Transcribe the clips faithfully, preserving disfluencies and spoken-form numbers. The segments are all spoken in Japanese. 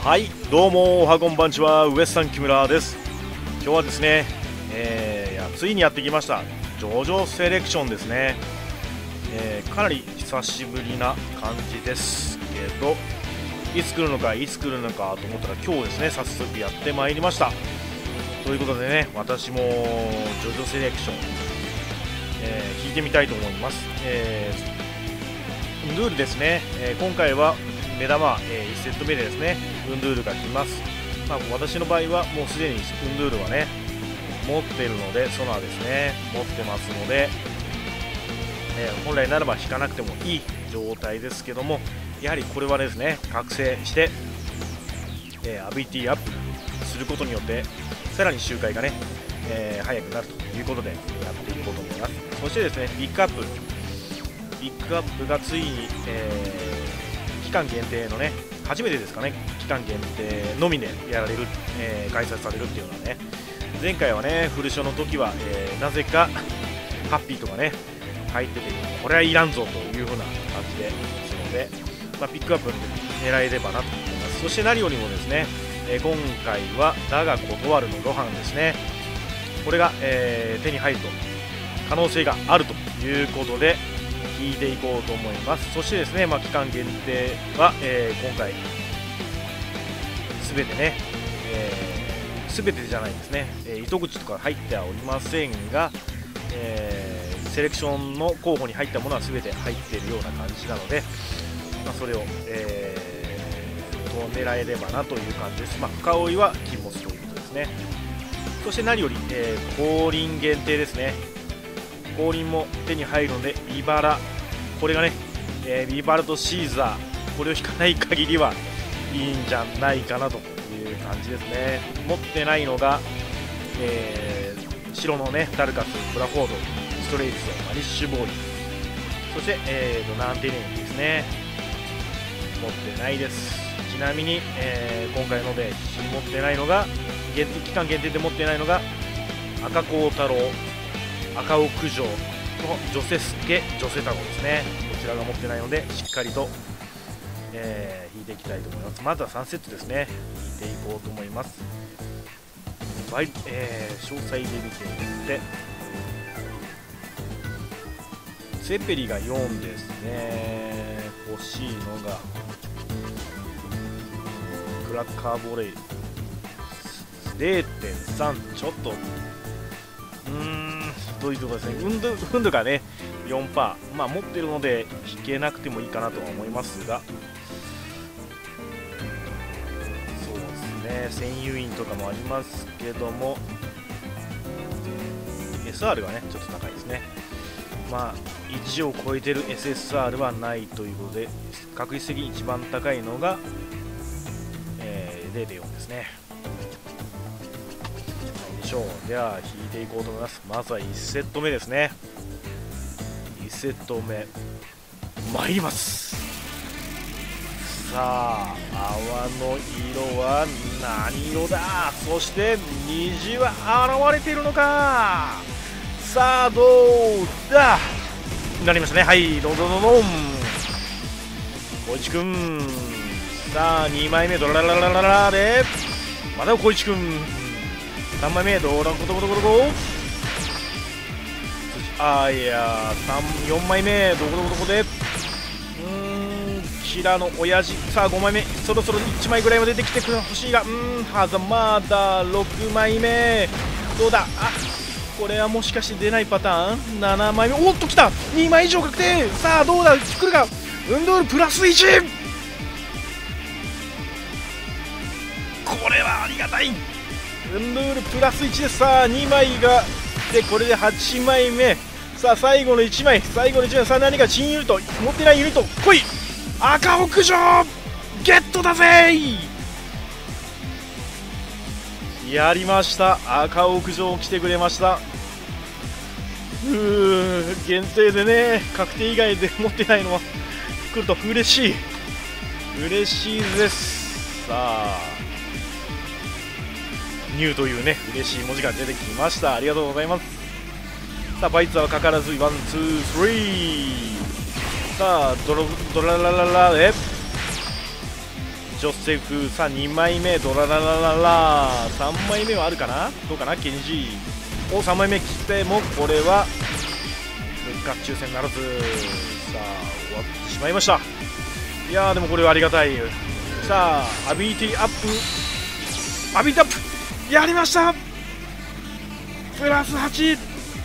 はい、どうもおはこんばんちは、ウエスタン木村です。今日はですね、えー、いやついにやってきましたジョジョセレクションですね、えー、かなり久しぶりな感じですけど、いつ来るのかいつ来るのかと思ったら今日ですね、早速やってまいりました。ということでね、私もジョジョセレクション、えー、聞いてみたいと思います。えー、ルールですね、えー、今回は目玉、えー、いちセット目でですね、ウンドゥールが来ます。まあ、私の場合はもうすでにウンドゥールはね持っているので、ソナーですね持ってますので、えー、本来ならば引かなくてもいい状態ですけども、やはりこれはですね覚醒して、えー、アビリティアップすることによってさらに周回がね、えー、速くなるということでやっていこうと思います。そしてですね、ピックアップピックアップがついに、えー期間限定のね、初めてですかね、期間限定のみでやられる、えー、開催されるっていうのはね、前回はねフルショの時は、えー、なぜかハッピーとかね入ってて、これはいらんぞという風な感じですので、まあ、ピックアップ狙えればなと思います。そして何よりもですね、えー、今回はだが断るのロハンですね、これが、えー、手に入ると可能性があるということで聞いていこうと思います。そしてですね、まあ、期間限定は、えー、今回すべてね、すべ、えー、てじゃないですね、えー、糸口とか入ってはおりませんが、えー、セレクションの候補に入ったものはすべて入っているような感じなので、まあ、それを、えー、と狙えればなという感じです。まあ、深追いは禁物ということですね。そして何より、えー、降臨限定ですね。降臨も手に入るので、ビバラ、これがね、えー、ビバラとシーザー、これを引かない限りはいいんじゃないかなという感じですね。持ってないのが、えー、白のねダルカス、ブラフォード、ストレイツ、マリッシュボーイ、そして、えー、とナンテネンですね、持ってないです。ちなみに、えー、今回ので持ってないのが、限定期間限定で持ってないのが赤子太郎、赤尾九条のジョセスケ、ジョセタゴですね。こちらが持ってないのでしっかりと、えー、引いていきたいと思います。まずはさんセットですね、引いていこうと思います。バイ、えー、詳細で見てみて、セペリがよんですね。欲しいのがクラッカーボレー れいてんさん、ちょっとうーんどういうところですね。ウンド、ウンドがね よんパーセント、まあ持ってるので引けなくてもいいかなとは思いますが、そうですね、占有員とかもありますけども エスアール がねちょっと高いですね。まあいちを超えてる エスエスアール はないということで、確率的に一番高いのが、えー、れいてんよん ですね。では引いていこうと思います。まずはいちセット目ですね。いちセット目参ります。さあ泡の色は何色だ。そして虹は現れているのか。さあどうだ、なりましたね。はい、どんどんどんどん小市くん、さあにまいめドララララララでまた小市くん、さんまいめ、どうだ、コトコトコトコ、あーいやー、よんまいめ、どこどこどこで、うーん、キラの親父、さあごまいめ、そろそろいちまいぐらいは出てきてほしいが、うーん、はざまだ、ろくまいめ、どうだ、あ、これはもしかして出ないパターン、ななまいめ、おっときた、にまい以上確定、さあどうだ、来るか、ウンドールプラスいち、これはありがたい。ウンドールプラスいちです。さあにまいがで、これではちまいめ、さあ最後のいちまい、最後のいちまい、さあ何か新ユニット、持ってないユニット来い、赤屋上ゲットだぜ。やりました、赤屋上来てくれました。うー、限定でね、確定以外で持ってないのは来ると嬉しい嬉しいです。さあニューというね嬉しい文字が出てきました。ありがとうございます。さあバイツはかからずワンツースリー、さあドロドララララでジョセフ、さあにまいめ、ドラララララ、さんまいめはあるかな、どうかな、ケニジー、おさんまいめ切っても、これは復活抽選ならず、さあ終わってしまいました。いやーでもこれはありがたい。さあアビリティアップ、アビリティアップやりました、プラスはち、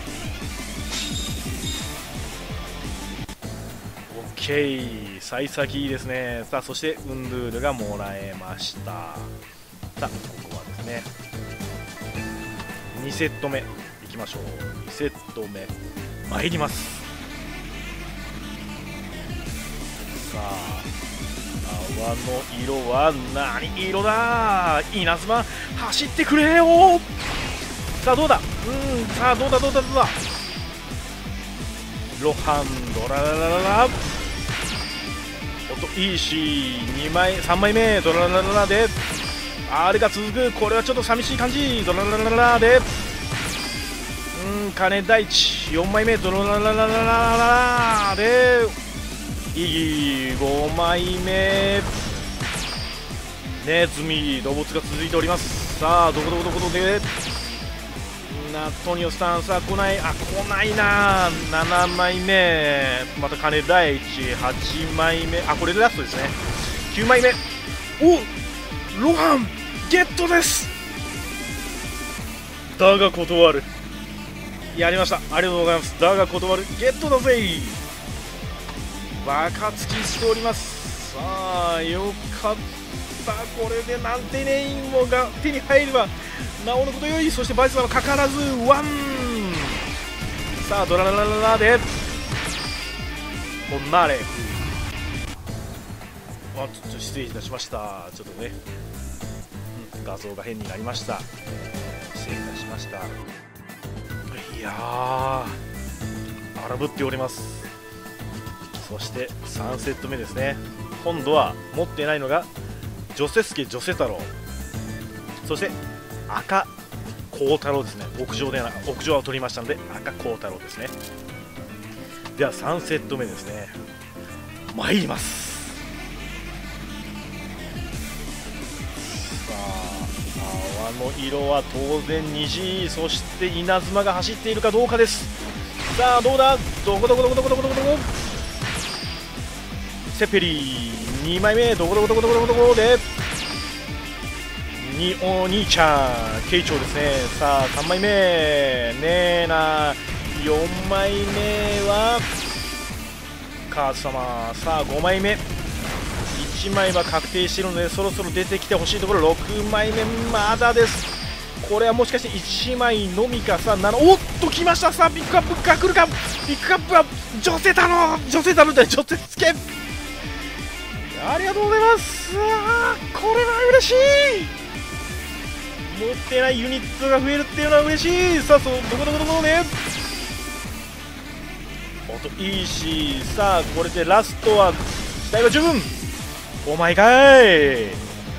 OK、 幸先いいですね。さあそしてウンドゥールがもらえました。さあここはですねにセット目いきましょう。にセット目参ります。さあ泡の色は何色だ、稲妻走ってくれよ。さあどうだ、うん、さあどうだどうだどうだ、ロハンドラララララ、おっといいしにまいさんまいめドラララララで R が続く、これはちょっと寂しい感じ、ドラララララで、うん、金大地よんまいめドラララララララで、いいごまいめネズミ動物が続いております。さあどこどこどこどこでナトニオスタン、さあ来ない、あ来ないな、ななまいめまた金大地はちまいめ、あこれでラストですね、きゅうまいめ、おロハンゲットです。だが断る、やりました、ありがとうございます。だが断る、ゲットだぜ、バカつきしております。さあよかった、これでなんてネインもが手に入ればなおのことよい。そしてバイスはかからずワン、さあドラララララでオナレフ、あちょっと失礼いたしました、ちょっとね、うん、画像が変になりました、えー、失礼いたしました。いやー荒ぶっております。そしてさんセット目ですね。今度は持っていないのがジョセスケ・ジョセ太郎、そして赤幸太郎ですね。屋上でな屋上を取りましたので赤幸太郎ですね。ではさんセット目ですね、参ります。さあ泡の色は当然虹、そして稲妻が走っているかどうかです。さあどうだ、どこどこどこどこどこどこどこ、セペリにまいめどこどこどこどこどこどこでにお兄ちゃん慶長ですね。さあさんまいめねえな、よんまいめはカーズ様、さあごまいめいちまいは確定しているのでそろそろ出てきてほしいところ、ろくまいめまだです。これはもしかしていちまいのみか。さあなな、おっと来ました。さあピックアップが来るか、ピックアップはジョセ太郎、ジョセ太郎でジョセスケ、ありがとうございます。あーこれは嬉しい、持ってないユニットが増えるっていうのは嬉しい。さあそうどこどこどこね、おっといいし、さあこれでラストは期待は十分、お前かい。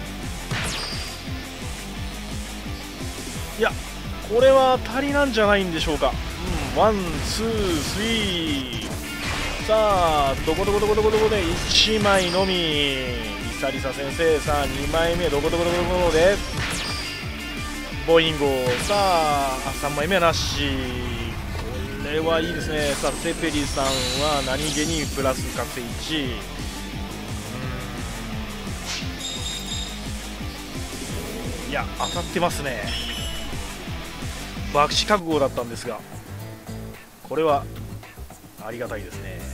いやこれは足りなんじゃないんでしょうか。うん、ワンツースリー、さあどこどこどこどこどこでいちまいのみ、リサリサ先生、さあにまいめどこどこどこどこでボインゴ、さあさんまいめはなし、これはいいですね。さあセペリさんは何気にプラス覚醒いち、いや当たってますね。爆死覚悟だったんですがこれはありがたいですね。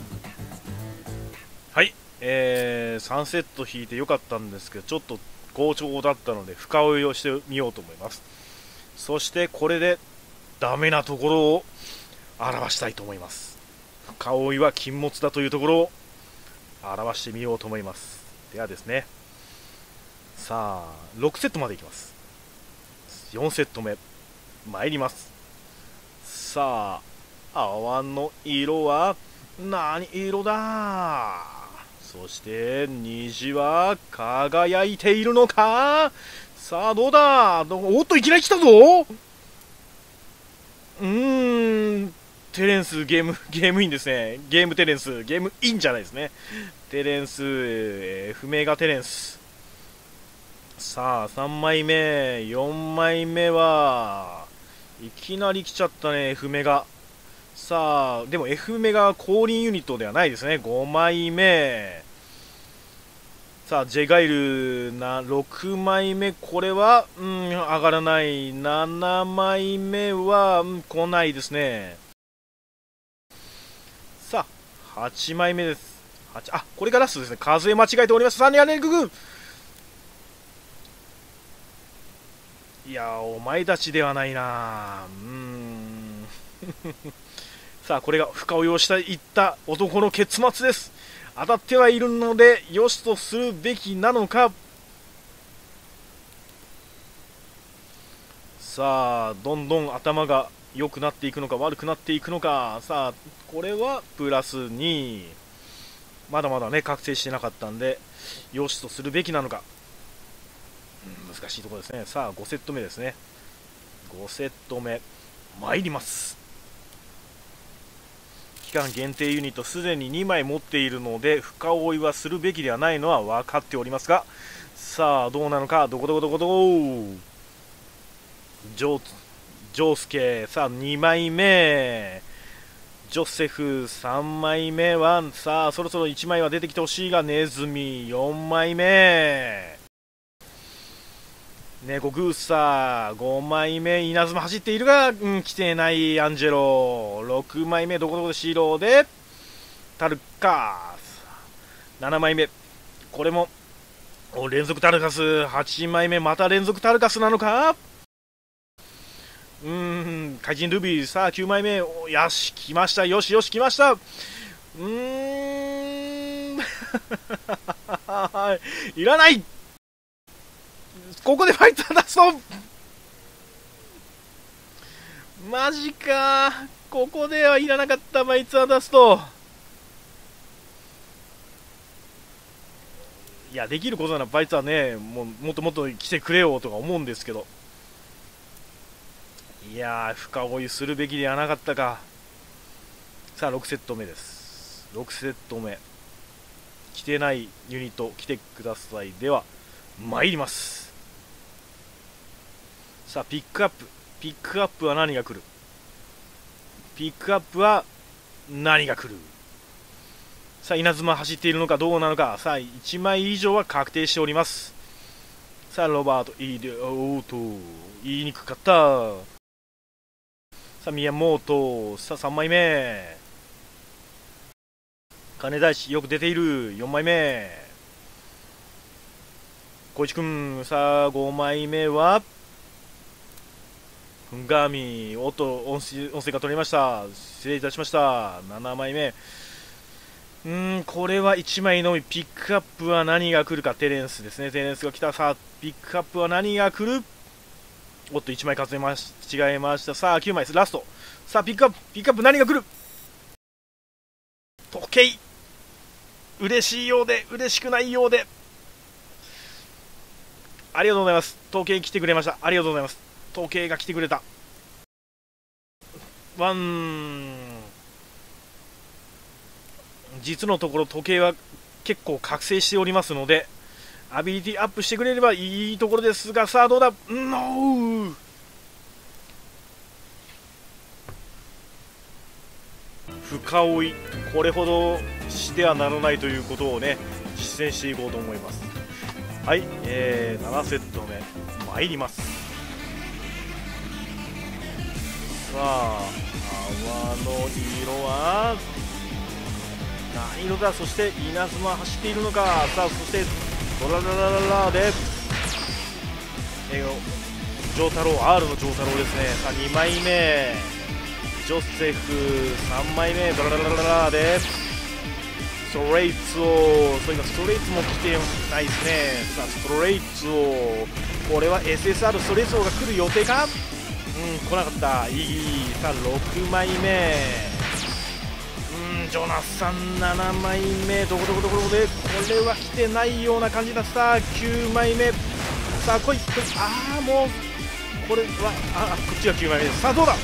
はい、えー、さんセット引いてよかったんですけどちょっと好調だったので深追いをしてみようと思います。そしてこれでダメなところを表したいと思います。深追いは禁物だというところを表してみようと思います。ではですね、さあろくセットまでいきます。よんセット目参ります。さあ泡の色は何色だ、そして虹は輝いているのか。さあどうだ、おっといきなり来たぞ。うーんテレンスゲームゲームインですね。ゲームテレンスゲームインじゃないですね。テレンス、えー、不明がテレンスさあさんまいめ、よんまいめはいきなり来ちゃったね、F メガ。さあでも F メガ降臨ユニットではないですね。ごまいめ、さあ J ガイルなろくまいめ、これは、うん、上がらない。ななまいめは、うん、来ないですね。さあはちまいめです。はち、あ、これがラストですね。数え間違えております。さんにん連続。いやお前たちではないな。うーんさあこれが深追いをしていった男の結末です。当たってはいるのでよしとするべきなのか。さあどんどん頭が良くなっていくのか悪くなっていくのか。さあこれはプラスに、まだまだね確定してなかったんでよしとするべきなのか、うん、難しいところですね。さあごセット目ですね。ごセット目参ります。期間限定ユニットすでににまい持っているので深追いはするべきではないのは分かっておりますが、さあどうなのか。どこどこどこどこジョジョースケ。さあにまいめジョセフ。さんまいめはさあそろそろいちまいは出てきてほしいがネズミ。よんまいめネコグーサー。ごまいめ稲妻走っているが、うん、来てないアンジェロ。ろくまいめどこどこでシーローでタルカス。ななまいめこれも連続タルカス。はちまいめまた連続タルカスなのか。うーん怪人ルビー。さあきゅうまいめ、よし来ました。よしよし来ました。うーんいらない。ここでファイター出すとマジか。ここではいらなかった。ファイター出すと、いやできることならファイターね、もうもっともっと来てくれよとか思うんですけど、いやー深追いするべきではなかったか。さあろくセット目です。ろくセット目来てないユニット来てください。では参ります。さあピックアップピックアップは何が来る。ピックアップは何が来る。さあ稲妻走っているのかどうなのか。さあいちまい以上は確定しております。さあロバートいいでおーと言いにくかった。さあ宮本。さあさんまいめ金大地よく出ている。よんまいめ小市君。さあごまいめはフンガーミ。おっと音声音声が取れました。失礼いたしました。ななまいめうーんこれはいちまいのみ。ピックアップは何が来るか。テレンスですね。テレンスが来た。さあピックアップは何が来る。おっといちまい数えまし違えました。さあきゅうまいです。ラスト。さあピックアップピックアップ何が来る。時計。嬉しいようで嬉しくないようで、ありがとうございます。時計来てくれました。ありがとうございます。時計が来てくれた。ワン実のところ時計は結構覚醒しておりますのでアビリティアップしてくれればいいところですが、さあどうだ。ノー深追いこれほどしてはならないということをね実践していこうと思います。はい、えー、ななセット目参ります。さあ泡の色は何色だ。そして稲妻走っているのか。さあそしてドラララララで、えー、丈太郎 R の丈太郎ですね。さあにまいめジョセフ。さんまいめドラララララでストレイツを。そう今ストレイツも来てないですね。さあストレイツをこれは エスエスアール ストレイツ王が来る予定か。うん来なかった。いい。さあろくまいめうんジョナサン。ななまいめどこどこどこどこでこれは来てないような感じだ。さあきゅうまいめさあ来い来い。ああもうこれはあこっちがきゅうまいめです。さあどうだ。うん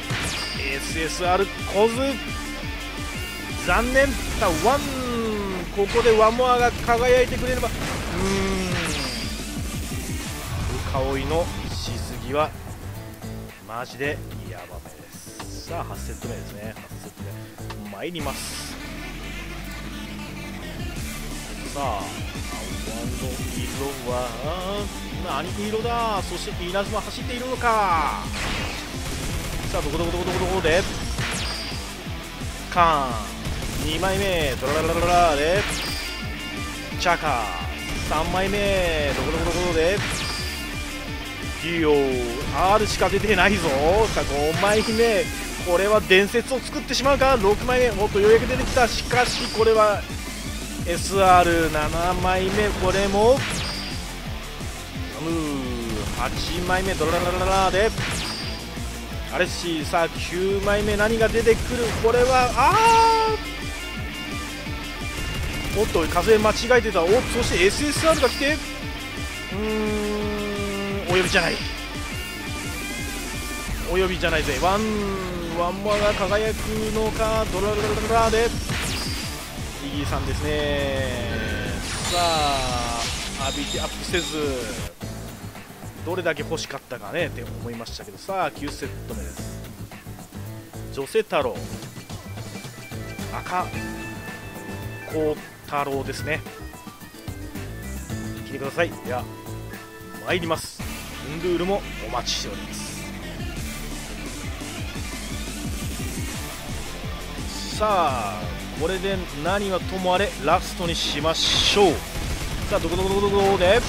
エスエスアール 来ず残念。さあワンここでワンモアが輝いてくれれば。うーん、深追いのしすぎはマジでヤバめです。さあはちセット目ですね。はちセット目参ります。さあ青の色は何色だ。そして稲妻走っているのか。さあどこどこどこどこどこでカーンにまいめドラララララでチャカさんまいめどこどこどこでディオ R しか出てないぞ。さあごまいめこれは伝説を作ってしまうか。ろくまいめもっとようやく出てきた。しかしこれは エスアールなな 枚目これもはちまいめドラララララでアレッシー。さあきゅうまいめ何が出てくる。これはあーおっと数え間違えてた。おっそして エスエスアール が来てうーんお呼びじゃないお呼びじゃないぜ。ワンワンモアが輝くのか。ドラララララでイギーさんですね。さあ浴びてアップせずどれだけ欲しかったかねって思いましたけど。さあきゅうセット目です。女性太郎赤光太郎ですね。聞いてください。では参ります。ウンドゥールもお待ちしております。さあこれで何はともあれラストにしましょう。さあどこどこどこどこで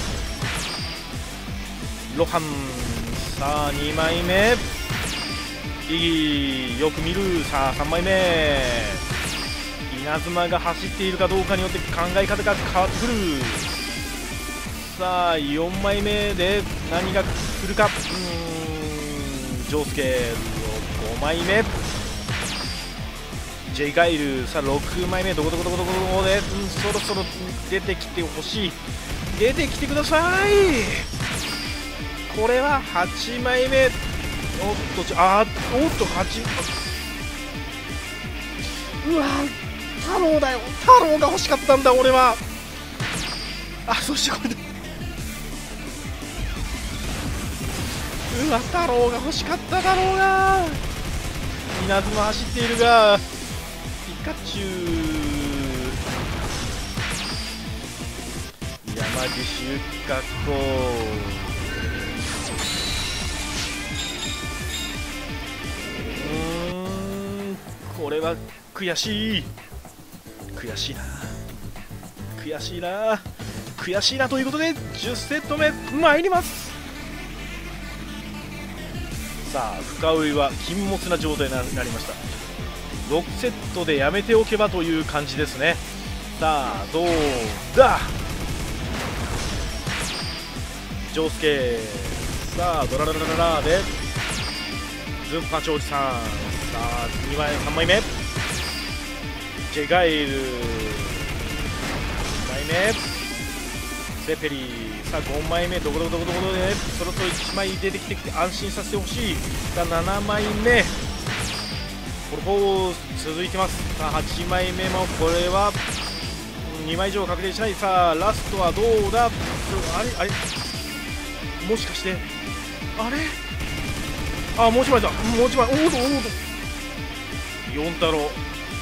ロハン。さあにまいめイギーよく見る。さあさんまいめ稲妻が走っているかどうかによって考え方が変わってくる。さあよんまいめで何が来るか。うーんジョースケごまいめジェイガイル。さあろくまいめどこどこどこどこどこで、うん、そろそろ出てきてほしい。出てきてください。これははちまいめ。おっとあーおっとはちうわ太郎だよ。太郎が欲しかったんだ俺は。あそしてこれでうわ太郎が欲しかっただろうが。稲妻走っているがピカチュウ山岸ゆか子うーんこれは悔しい悔しいな悔しいな悔しいなということでじゅうセット目参ります。さあ深追いは禁物な状態になりました。ろくセットでやめておけばという感じですね。さあどうだジョースケ。さあドラララララでズンパチおじさん。さあにまいさんまいめジェガイルにまいめセペリー。さあごまいめどこどこどこどこでそろそろいちまい出てきてきて安心させてほしい。さあななまいめポルポー続いてます。さあはちまいめもこれはにまい以上確定しない。さあラストはどうだ。あれあれもしかしてあれあもう一枚だもう一枚おおどおおどよん太郎よん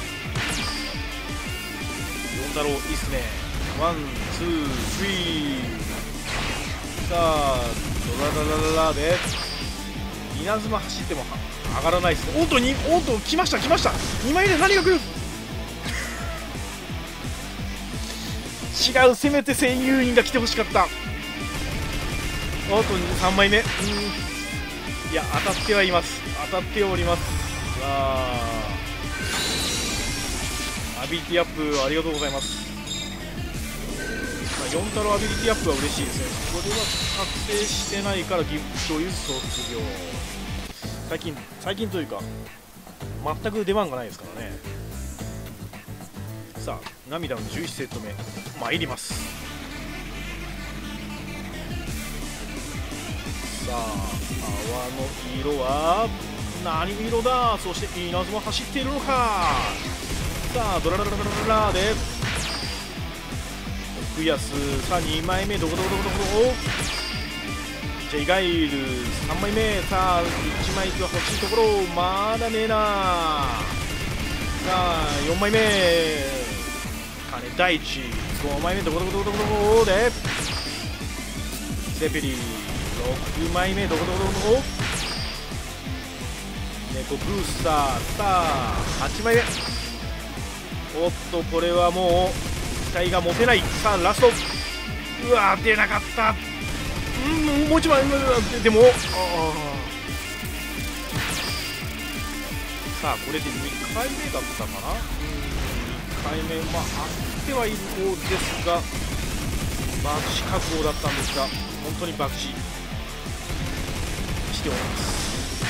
太郎いいっすね。ワンツースリー。さあドラララララで稲妻走っても上がらないです。おっとにおっと来ました来ましたにまいで何が来る違うせめて声優員が来てほしかった。おっとさんまいめうんいや当たってはいます当たっております。さあアビリティアップありがとうございます。よん太郎アビリティアップは嬉しいですね。これは確定してないからギフトユ卒業。最近最近というか全く出番がないですからね。さあ涙のじゅういちセット目参ります。さあ泡の色は何色だ。そして稲妻走っているのか。さあドララララララで増やす。さあにまいめどこどこどこどこ。ジェイガイルさんまいめ。さあいちまいが欲しいところ、まだねえな。さあよんまいめ金大地。ごまいめどこどこどこどこどこでセペリ。ろくまいめどこどこどこどこ。猫ブースター。さあはちまいめ。おっとこれはもう期待が持てない。さあラスト。うわ出なかった。うんもう一枚。でもあさあこれでにかいめだったかな。にかいめまああってはいる方ですが爆死覚悟だったんですが本当に爆死しております。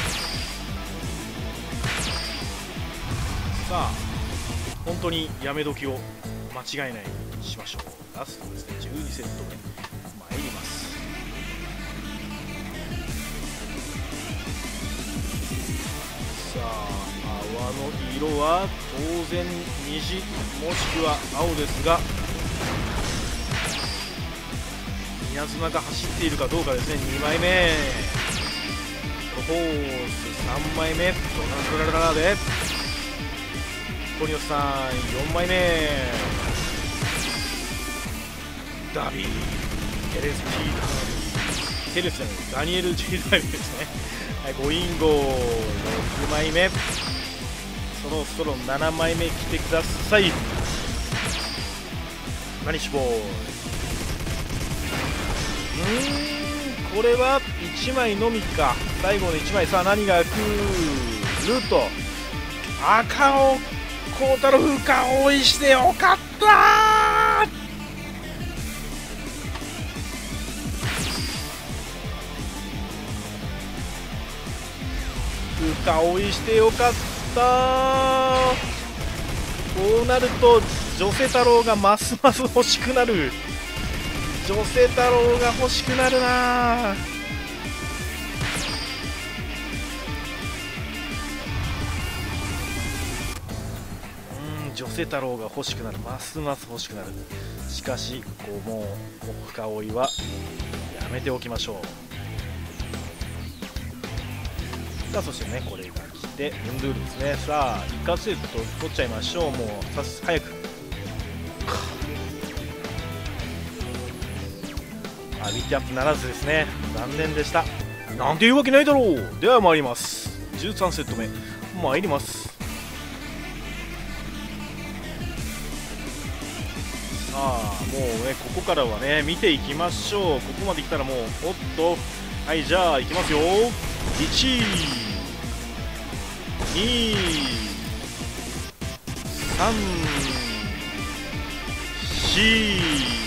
さあ本当にやめ時を間違えないようにしましょう。ラストですね。じゅうにセット目参ります。さあ泡の色は当然虹もしくは青ですが稲妻が走っているかどうかですね。にまいめホースさんまいめドラドラララでコリオスさんよんまいめダビーテレス・ジー・ダビーテレスじゃないダニエル・ジー・ダビーですね。はい、ゴインゴろくまいめそろそろななまいめ来てください。マニッシュボーイ。うーんこれはいちまいのみか。最後のいちまい。さあ何が来ると赤を孝太郎風化応援してよかったー。風化応援してよかったー。こうなると女性太郎がますます欲しくなる。女性太郎が欲しくなるな。女性太郎が欲しくなる。ますます欲しくなる。しかしこうもう深追いはやめておきましょう。さあそしてねこれが来てウンドゥールですね。さあ一括セット取っちゃいましょう。もうさす早くあビッテアップならずですね。残念でした。なんていうわけないだろう。では参ります。じゅうさんセット目参ります。さあもうねここからはね見ていきましょう。ここまで来たらもうおっとはいじゃあいきますよ。いちにさんし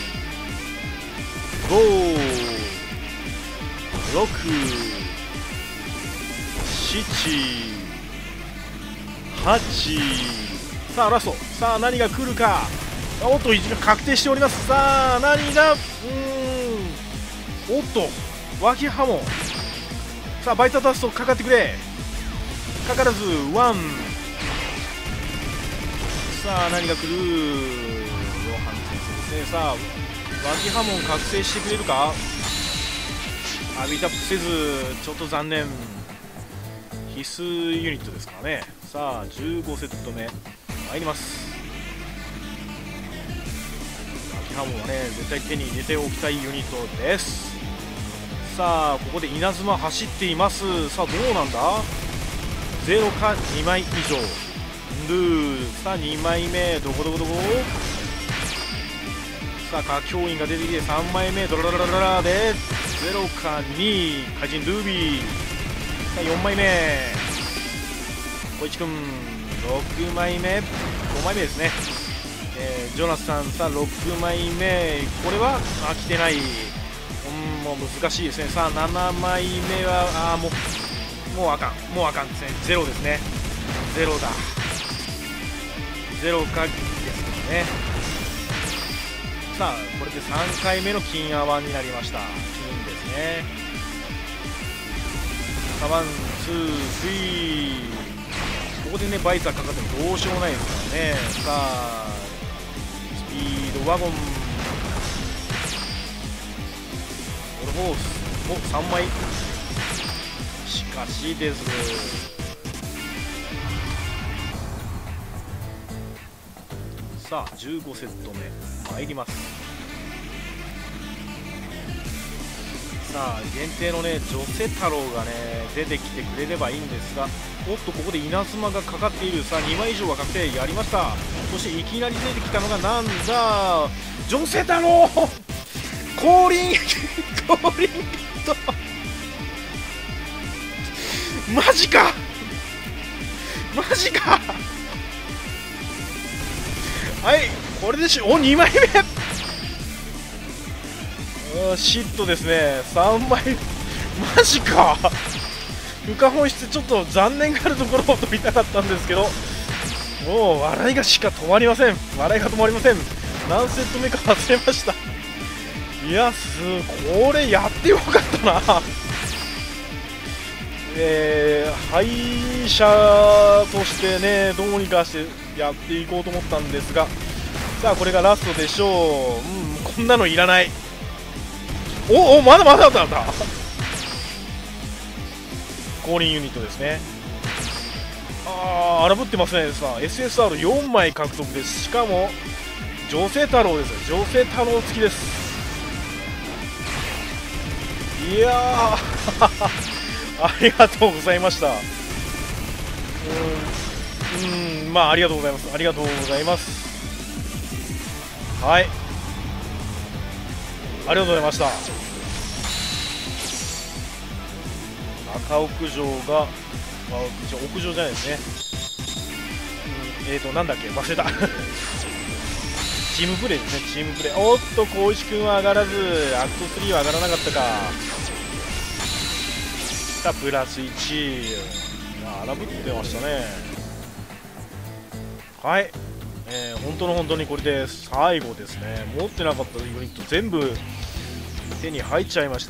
ごろくしちはち。さあラスト。さあ何が来るか。おっと位置が確定しております。さあ何がうーんおっと脇ハモン。さあバイタダストかかってくれ。かからずワン。さあ何が来る。ヨハン先生ですね。さあ脇ハモン覚醒してくれるか。あビートアップせずちょっと残念。必須ユニットですからね。さあじゅうごセット目参ります。脇ハモンはね絶対手に入れておきたいユニットです。さあここで稲妻走っています。さあどうなんだ。ゼロかにまい以上ルー。さあにまいめどこどこどこ。さあ歌教員が出てきてさんまいめドラララララでゼロかに怪人ルービー。さあよんまいめ小市くんろくまいめごまいめですね、えー、ジョナサン。さあろくまいめこれはあ来てない。うんもう難しいですね。さあななまいめはあもうもうあかんもうあかんですね。ゼロですね。ゼロだ。ゼロかですね。さあこれでさんかいめの金アワンになりました。金ですね。さあワンツースリーここでねバイザーかかってもどうしようもないですからね。さあスピードワゴンおおさんまい、しかしです。さあじゅうごセット目参ります。さあ限定のね女性太郎がね出てきてくれればいいんですが、おっとここで稲妻がかかっている。さあにまい以上は確定、やりました。そしていきなり出てきたのがなんだ、女性太郎降臨降臨とマジかマジかはい、これでしおにまいめ、シットですね。さんまいマジか、不可本質ちょっと残念があるところを取りたかったんですけど、もう笑いがしか止まりません。笑いが止まりません。何セット目か忘れました。いやすこれやってよかったなえー、敗者としてねどうにかしてやっていこうと思ったんですが、さあこれがラストでしょう。うん、こんなのいらない。おおまだまだまだまだ降臨ユニットですね。ああ荒ぶってますね。さあ エスエスアールよん 枚獲得です。しかも女性太郎です。女性太郎付きです。いやーありがとうございました。うーん、うん、まあありがとうございます。ありがとうございます。はい、ありがとうございました。赤屋上が、あ、屋上じゃないですね。うん、えーとなんだっけ忘れたチームプレーですね。チームプレー。おっと光一君は上がらず、アクトスリーは上がらなかったか。さあプラスいち、荒ぶってましたね。はい、えー、本当の本当にこれで最後ですね。持ってなかったユニット全部手に入っちゃいました。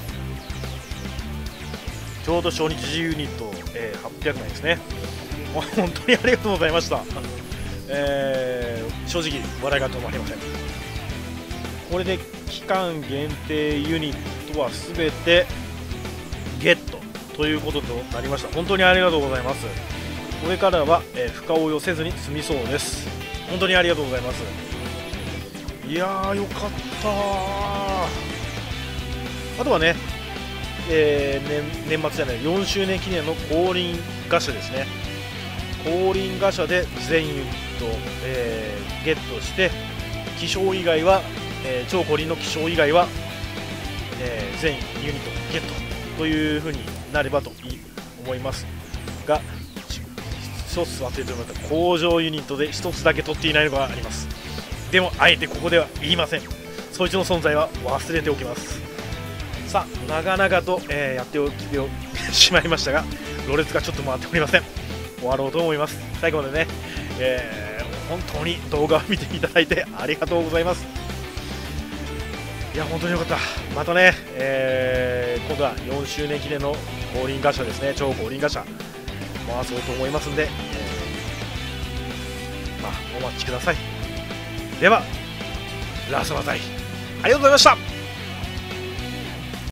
ちょうど初日ユニット、えー、はっぴゃくまいですね。本当にありがとうございました。えー、正直笑いが止まりません。これで期間限定ユニットは全てゲットということとなりました。本当にありがとうございます。これからは、えー、負荷を寄せずに済みそうです。本当にありがとうございます。いやーよかったー。あとはね、えー、年, 年末じゃないよんしゅうねん記念の降臨ガシャですね。降臨ガシャで全ユニット、えー、ゲットして、気象以外は、えー、超降臨の気象以外は、えー、全ユニットゲットという風になればと思いますが、一つ忘れておりました。工場ユニットで一つだけ取っていないのがあります。でもあえてここでは言いません。そいつの存在は忘れておきます。さあ長々と、えー、やっておきてしまいましたが、ろれつがちょっと回っておりません。終わろうと思います。最後までね、えー、本当に動画を見ていただいてありがとうございます。いや本当によかった。またね、えー、今度はよんしゅうねん記念の降臨ガシャですね。超降臨ガシャ回そうと思いますんで、えー、まあお待ちください。ではラストバタイありがとうございました。